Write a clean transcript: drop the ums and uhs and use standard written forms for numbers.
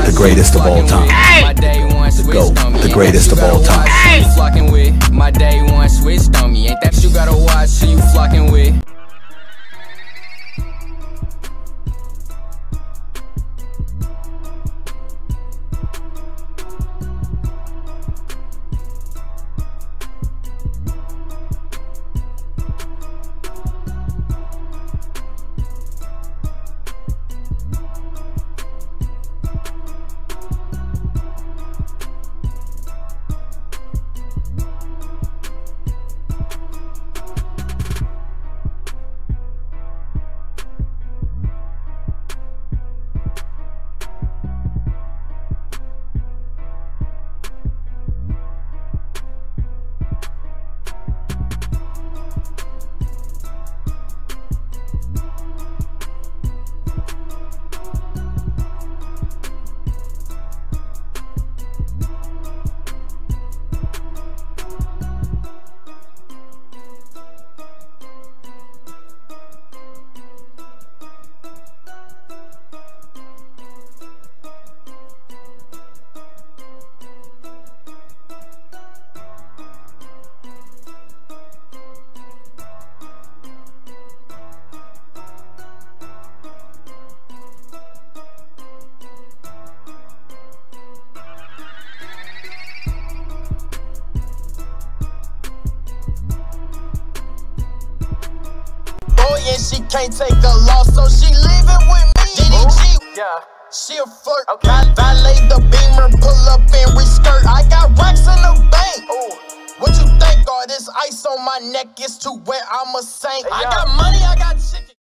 the greatest of all time. The GOAT, the greatest of all time. Flocking with my day one switched on me. Ain't that you gotta watch who you flocking with? And she can't take a loss, so she leaving with me. DDG, yeah, she a flirt. Okay. Valet the Beamer, pull up in skirt. I got racks in the bank. Ooh. What you think? All this ice on my neck is too wet. I'm a saint. Hey, I got money, I got chicken.